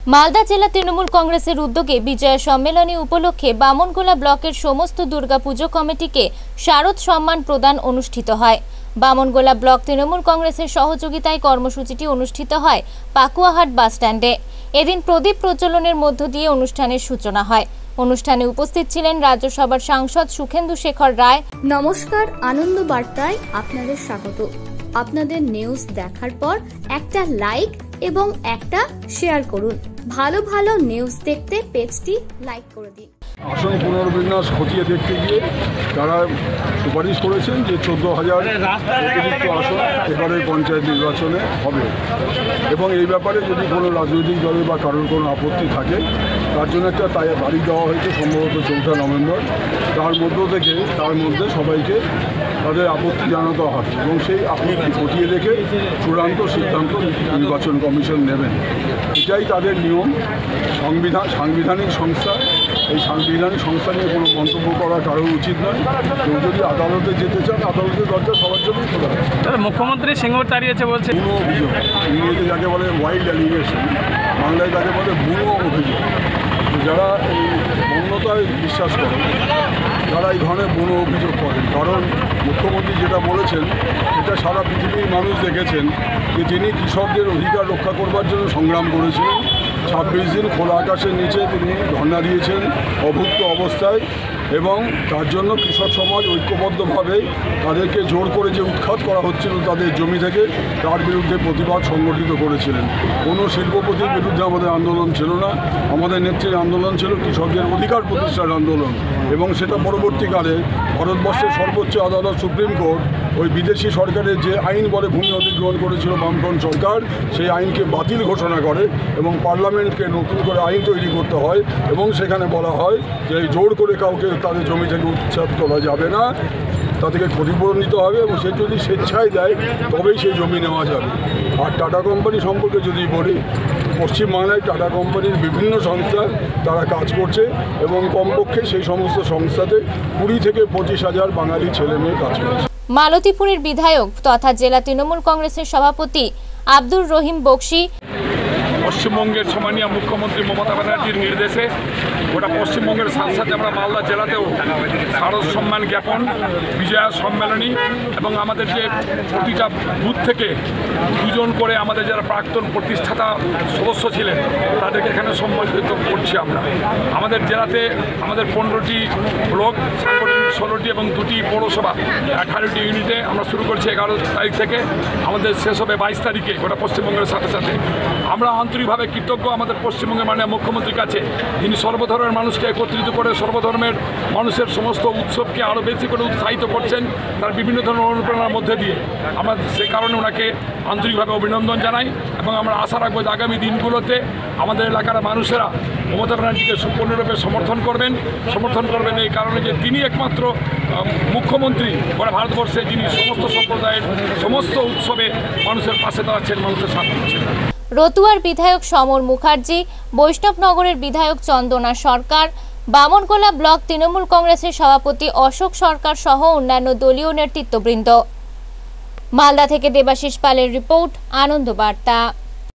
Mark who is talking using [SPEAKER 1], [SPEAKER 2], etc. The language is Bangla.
[SPEAKER 1] মালদা জেলা তৃণমূল কংগ্রেসের উদ্যোগে বিজয়া সম্মেলনী উপলক্ষে বামনগোলা ব্লকের সমস্ত দুর্গাপুজো কমিটিকে শারদ সম্মান প্রদান অনুষ্ঠিত হয়। বামনগোলা ব্লক তৃণমূল কংগ্রেসের সহযোগিতায় কর্মসূচিটি অনুষ্ঠিত হয় পাকুয়াহাট বাস স্ট্যান্ডে। এদিন প্রদীপ প্রজ্বলনের মধ্য দিয়ে অনুষ্ঠানের সূচনা হয়। অনুষ্ঠানে উপস্থিত ছিলেন রাজ্যসভার সাংসদ সুখেন্দু শেখর রায়।
[SPEAKER 2] নমস্কার, আনন্দ বার্তায় আপনাদের স্বাগত। আপনাদের নিউজ দেখার পর একটা লাইক এবং একটা শেয়ার করুন। ভালো ভালো নিউজ দেখতে পেজটি লাইক করে দিন।
[SPEAKER 3] আসন পুনর্বিন্যাস খতিয়ে দেখতে গিয়ে তারা সুপারিশ করেছেন যে 14,000 অতিরিক্ত আসন এবারে পঞ্চায়েত নির্বাচনে হবে এবং এই ব্যাপারে যদি কোনো রাজনৈতিক দলের বা কারোর কোনো আপত্তি থাকে তার জন্য একটা তারিখ দেওয়া হয়েছে, সম্ভবত 4 নভেম্বর। তার মধ্যে সবাইকে তাদের আপত্তি জানাতে হবে এবং সেই আপত্তি খতিয়ে দেখে চূড়ান্ত সিদ্ধান্ত নির্বাচন কমিশন নেবেন। এটাই তাদের নিয়ম। সাংবিধানিক সংস্থা, এই সাংবিধানিক সংস্থা নিয়ে কোনো মন্তব্য করা কারোর উচিত নয়। কেউ যদি আদালতে যেতে চান, আদালতের দরজা সবার জন্যই খোলা আছে।
[SPEAKER 4] মুখ্যমন্ত্রী সিংহ তাড়িয়েছে বলছে।
[SPEAKER 3] বুনো অভিযোগ, ইংরেজিতে যাকে বলে ওয়াইল্ড অ্যালিগেশন, বাংলায় তাকে বলে বুনো অভিযোগ। যারা এই বন্যতায় বিশ্বাস করেন তারা এই ধরনের বুনো অভিযোগ করেন। কারণ মুখ্যমন্ত্রী যেটা বলেছেন এটা সারা পৃথিবীর মানুষ দেখেছেন যে তিনি কৃষকদের অধিকার রক্ষা করবার জন্য সংগ্রাম করেছিলেন। 26 দিন খোলা আকাশের নিচে তিনি ধর্ণা দিয়েছেন অভুক্ত অবস্থায় এবং তার জন্য কৃষক সমাজ ঐক্যবদ্ধভাবে তাদেরকে জোর করে যে উৎখাত করা হচ্ছিল তাদের জমি থেকে, তার বিরুদ্ধে প্রতিবাদ সংগঠিত করেছিলেন। কোনো শিল্পপতির বিরুদ্ধে আমাদের আন্দোলন ছিল না, আমাদের নেত্রীর আন্দোলন ছিল কৃষকদের অধিকার প্রতিষ্ঠার আন্দোলন। এবং সেটা পরবর্তীকালে ভারতবর্ষের সর্বোচ্চ আদালত সুপ্রিম কোর্ট ওই বিদেশি সরকারের যে আইন বলে ভূমি অধিগ্রহণ করেছিল বামফ্রন্ট সরকার, সেই আইনকে বাতিল ঘোষণা করে এবং পার্লামেন্টকে নতুন করে আইন তৈরি করতে হয় এবং সেখানে বলা হয় যে জোর করে কাউকে তাদের জমি থেকে উচ্ছেদ করা যাবে না, তাদেরকে ক্ষতিপূরণ নিতে হবে এবং সে যদি স্বেচ্ছায় দেয় তবেই সেই জমি নেওয়া যাবে। আর টাটা কোম্পানি সম্পর্কে যদি বলি, পশ্চিমবাংলায় টাটা কোম্পানির বিভিন্ন সংস্থা তারা কাজ করছে এবং কমপক্ষে সেই সমস্ত সংস্থাতে 20 থেকে 25,000 বাঙালি ছেলে মেয়ে কাজ করছে।
[SPEAKER 1] মালতীপুরের বিধায়ক তথা জেলা তৃণমূল কংগ্রেসের সভাপতি আব্দুর রহিম বক্সি
[SPEAKER 4] পশ্চিমবঙ্গের সম্মানীয় মুখ্যমন্ত্রী মমতা ব্যানার্জির নির্দেশে গোটা পশ্চিমবঙ্গের সাথে সাথে আমরা মালদা জেলাতেও শারদ সম্মান জ্ঞাপন, বিজয়া সম্মেলনী এবং আমাদের যে প্রতিটা বুথ থেকে 2 জন করে আমাদের যারা প্রাক্তন প্রতিষ্ঠাতা সদস্য ছিলেন তাদেরকে এখানে সম্মানিত করছি। আমরা আমাদের জেলাতে আমাদের 15টি ব্লক, সাংগঠনিক 16টি এবং 2টি পৌরসভা, 18টি ইউনিটে আমরা শুরু করছি 11 তারিখ থেকে, আমাদের শেষ হবে 22 তারিখে গোটা পশ্চিমবঙ্গের সাথে সাথে। আমরা আন্তরিকভাবে কৃতজ্ঞ আমাদের পশ্চিমবঙ্গের মাননীয় মুখ্যমন্ত্রীর কাছে, যিনি সর্বধর্মের মানুষকে একত্রিত করে সর্বধর্মের মানুষের সমস্ত উৎসবকে আরও বেশি করে উৎসাহিত করছেন তার বিভিন্ন ধরনের অনুপ্রেরণার মধ্যে দিয়ে। আমরা সে কারণে ওনাকে আন্তরিকভাবে অভিনন্দন জানাই এবং আমরা আশা রাখবো যে আগামী দিনগুলোতে আমাদের এলাকার মানুষেরা মমতা ব্যানার্জিকে সম্পূর্ণরূপে সমর্থন করবেন এই কারণে যে তিনি একমাত্র মুখ্যমন্ত্রী গোটা ভারতবর্ষে, যিনি সমস্ত সম্প্রদায়ের সমস্ত উৎসবে মানুষের পাশে দাঁড়াচ্ছেন, মানুষের সাথে দিচ্ছেন।
[SPEAKER 1] রতুয়ার বিধায়ক সমর মুখার্জি, বৈষ্ণবনগরের বিধায়ক চন্দনা সরকার, বামনগোলা ব্লক তৃণমূল কংগ্রেসের সভাপতি অশোক সরকার সহ অন্যান্য দলীয় নেতৃত্ববৃন্দ। মালদা থেকে দেবাশিস পালের রিপোর্ট, আনন্দ বার্তা।